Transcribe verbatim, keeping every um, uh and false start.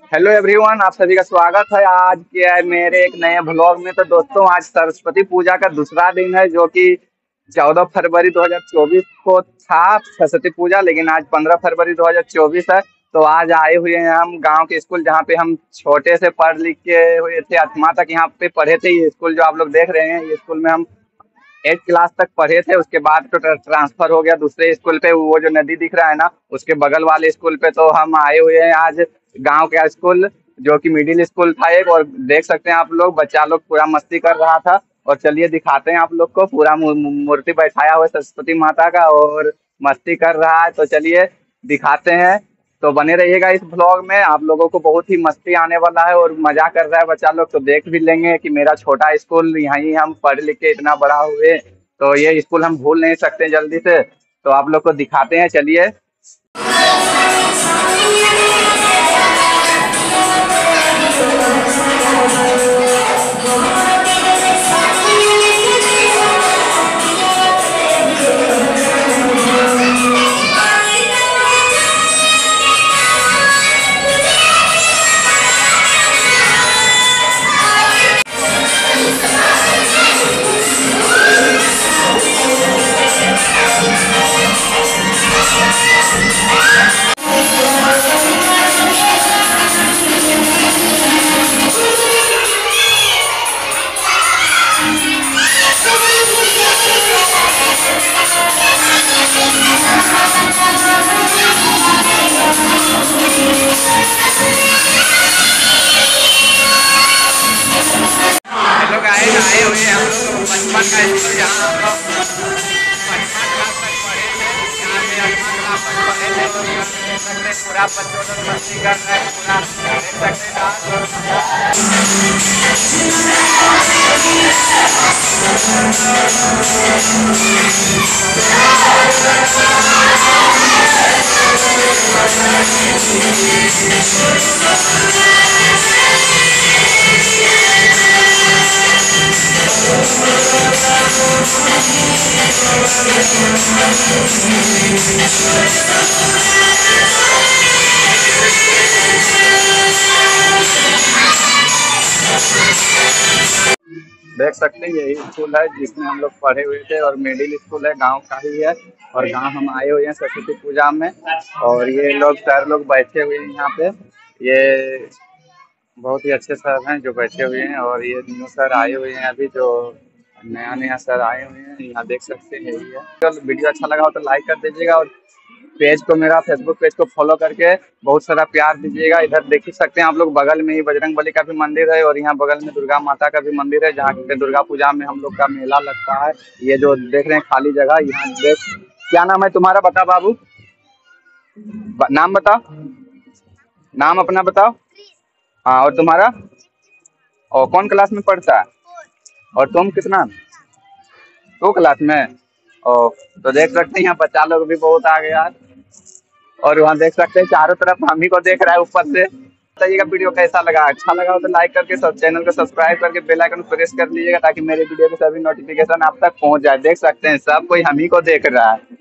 Hello everyone, आप सभी का स्वागत है आज के मेरे एक नए ब्लॉग में। तो दोस्तों, आज सरस्वती पूजा का दूसरा दिन है, जो कि चौदह फरवरी दो हज़ार चौबीस को था सरस्वती पूजा, लेकिन आज पंद्रह फरवरी दो हज़ार चौबीस है। तो आज आए हुए हैं हम गांव के स्कूल, जहां पे हम छोटे से पढ़ लिख के हुए थे, आठवां तक यहाँ पे पढ़े थे। ये स्कूल जो आप लोग देख रहे हैं, ये स्कूल में हम एट क्लास तक पढ़े थे। उसके बाद तो ट्रांसफर हो गया दूसरे स्कूल पे, वो जो नदी दिख रहा है ना, उसके बगल वाले स्कूल पे। तो हम आए हुए हैं आज गांव का स्कूल, जो कि मिडिल स्कूल था एक। और देख सकते हैं आप लोग, बच्चा लोग पूरा मस्ती कर रहा था। और चलिए दिखाते हैं आप लोग को, पूरा मू- मू- मूर्ति बैठाया हुआ है सरस्वती माता का, और मस्ती कर रहा है। तो चलिए दिखाते हैं। तो बने रहिएगा इस ब्लॉग में, आप लोगों को बहुत ही मस्ती आने वाला है और मजा कर रहा है बच्चा लोग। तो देख भी लेंगे कि मेरा छोटा स्कूल, यहाँ ही हम पढ़ लिख के इतना बड़ा हुए, तो ये स्कूल हम भूल नहीं सकते जल्दी से। तो आप लोग को दिखाते हैं, चलिए। हेलो गाइस, आए हुए हैं हम लोग बचपन का स्कूल, जहाँ हम लोग पाँचवीं क्लास तक पढ़े थे। यहाँ पे आठवीं क्लास तक पढ़े थे। तो यहाँ पे देख सकते हैं पूरा बच्चों लोग मस्ती कर रहे हैं, पूरा देख सकते देख सकते हैं यही स्कूल है जिसमें हम लोग पढ़े हुए थे, और मिडिल स्कूल है, गांव का ही है। और गांव हम आए हुए हैं सरस्वती पूजा में। और ये लोग सर लोग बैठे हुए हैं यहाँ पे, ये बहुत ही अच्छे सर हैं जो बैठे हुए हैं। और ये न्यू सर आए हुए हैं अभी, जो नया नया सर आए हुए हैं। यहाँ देख सकते हैं यही है। अगर वीडियो अच्छा लगा हो तो लाइक कर दीजिएगा, और पेज को, मेरा फेसबुक पेज को फॉलो करके बहुत सारा प्यार दीजिएगा। इधर देख ही सकते हैं आप लोग, बगल में ही बजरंगबली का भी मंदिर है, और यहाँ बगल में दुर्गा माता का भी मंदिर है, जहाँ पे दुर्गा पूजा में हम लोग का मेला लगता है। ये जो देख रहे हैं खाली जगह, यहाँ देख। क्या नाम है तुम्हारा, बता बाबू, नाम बताओ, नाम अपना बताओ। हाँ, और तुम्हारा, और कौन क्लास में पढ़ता है? और तुम कितना, टू क्लास में? ओ, तो देख सकते हैं यहाँ बच्चा लोग भी बहुत आ गया है। और वहाँ देख सकते हैं चारों तरफ हम ही को देख रहा है ऊपर से। बताइएगा वीडियो कैसा लगा, अच्छा लगा हो तो लाइक करके सब चैनल को सब्सक्राइब करके बेल आइकन प्रेस कर लीजिएगा, ताकि मेरे वीडियो के सभी नोटिफिकेशन आप तक पहुँच जाए। देख सकते हैं सब कोई हम ही को देख रहा है।